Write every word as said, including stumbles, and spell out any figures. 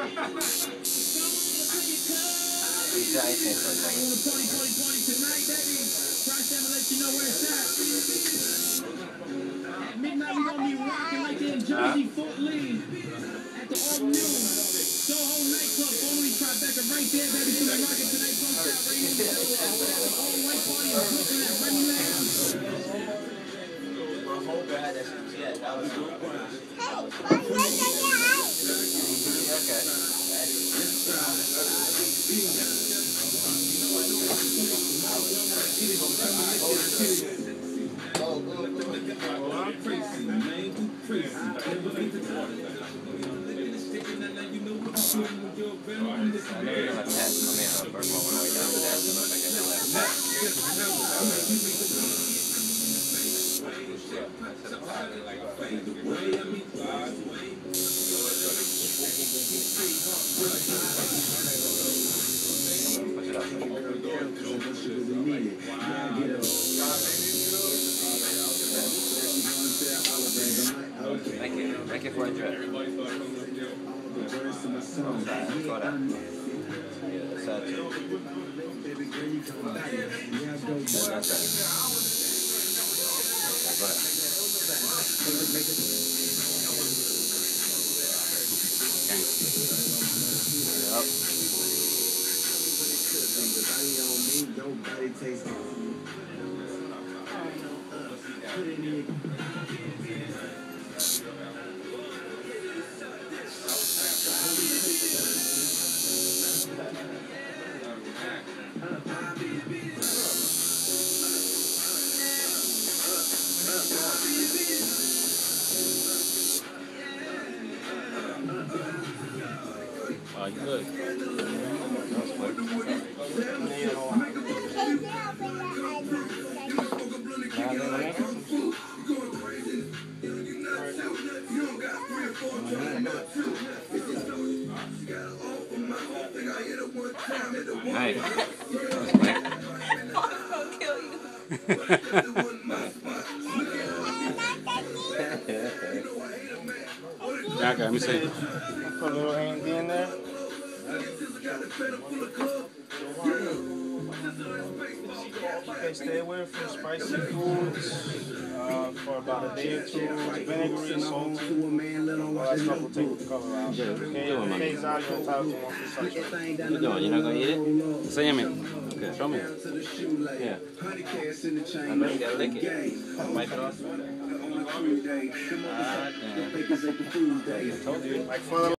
Midnight, we gonna be rocking like they're in Jersey, Fort Lee, at the All New Soho nightclub, formerly Tribeca, right there, baby. So we rocking tonight, Bump Shot Radio. All white party in Brooklyn at Remy Lounge. My whole guy, that's yeah, that was good. Thank you. Thank you for enjoying. Nobody takes it. Oh, you good. Nice. I'm gonna kill you. Yeah, okay, let me see. Put a little A M D in there. Okay, stay away from spicy foods uh, for about a day or two. Vinegary, salty. All that stuff will take the color out. Okay, okay, Zod, you're entitled to one free What you doing? You're not going to eat it? Say me. Okay, show me. Yeah. I know you got to lick it. Wipe it off. Ah, damn. I told you. Like